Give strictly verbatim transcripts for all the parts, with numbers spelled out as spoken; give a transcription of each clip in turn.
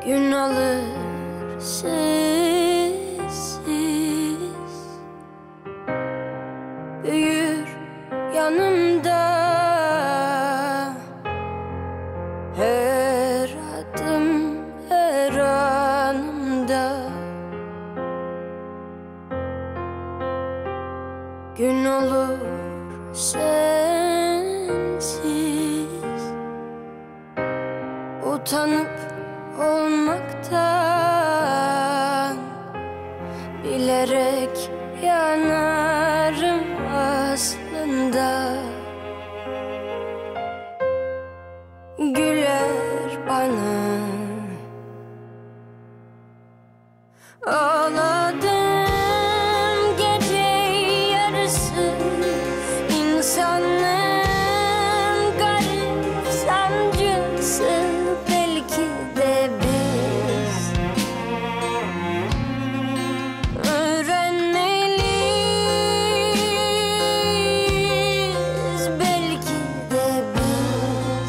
Gün alır sessiz, büyür yanımda. Her adım, her anımda. Gün olur sensiz, utanıp olmaktan bilerek yanarım aslında. Güler bana ağladım gece yarısı. İnsanın garip sancısı. Belki de biz öğrenmeliyiz. Belki de biz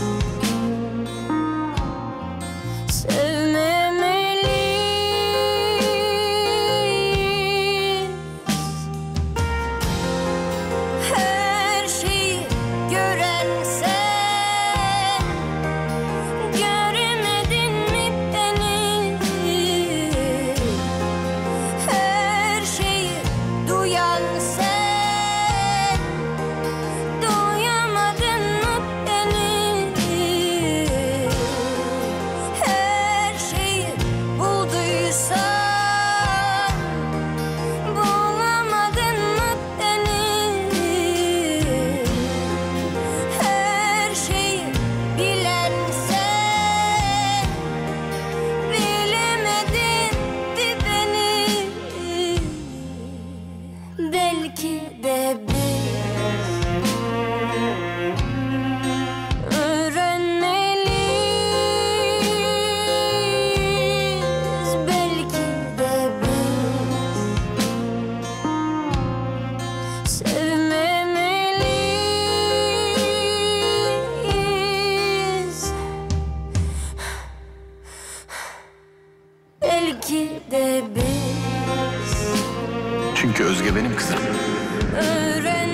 sevmemeliyiz. Her şeyi gören sen, göremedin mi beni? Her şeyi duyan sen, duyamadın mı beni? Her şeyi bulduysan, bulamadın mı beni? Her şeyi bilen sen, bilemedin mi beni? Belki de biz öğrenmeliyiz. Belki de biz sevmemeliyiz. Belki de biz Çünkü Özge benim kızım. öğren